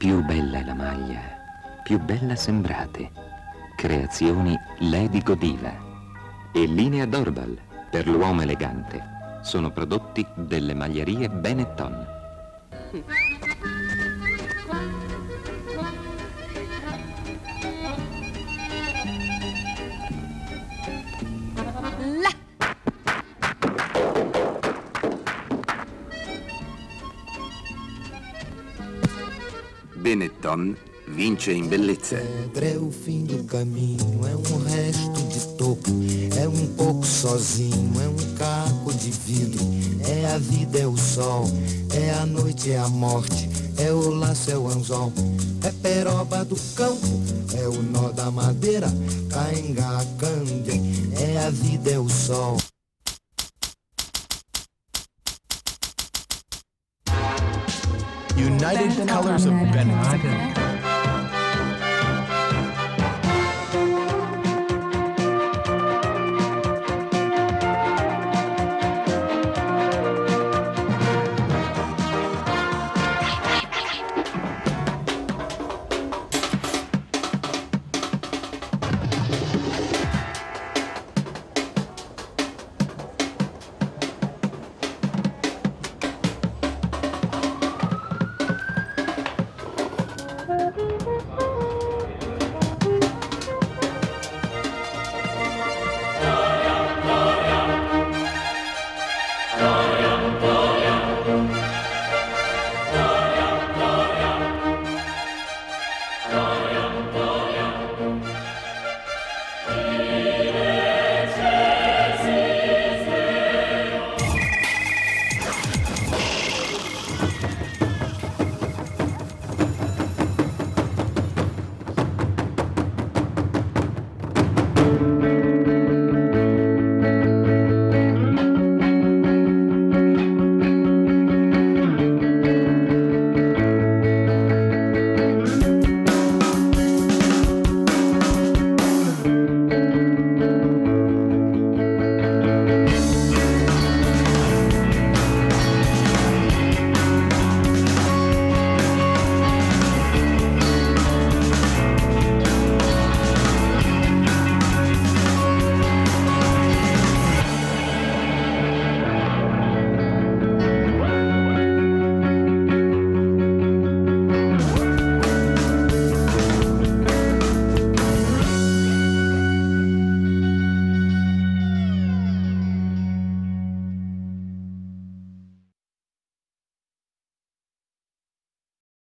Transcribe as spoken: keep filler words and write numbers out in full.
Più bella è la maglia, più bella sembrate. Creazioni Lady Godiva e linea Dorbal per l'uomo elegante. Sono prodotti delle maglierie Benetton. Benetton vince in bellezza. Pedra é o fim do caminho, é um resto de topo, é um pouco sozinho, é um caco de vidro, é a vida, é o sol, é a noite, é a morte, é o laço, é o anzol, é peroba do campo, é o nó da madeira, cainga, cangue, é a vida, é o sol. United Colors of Benetton.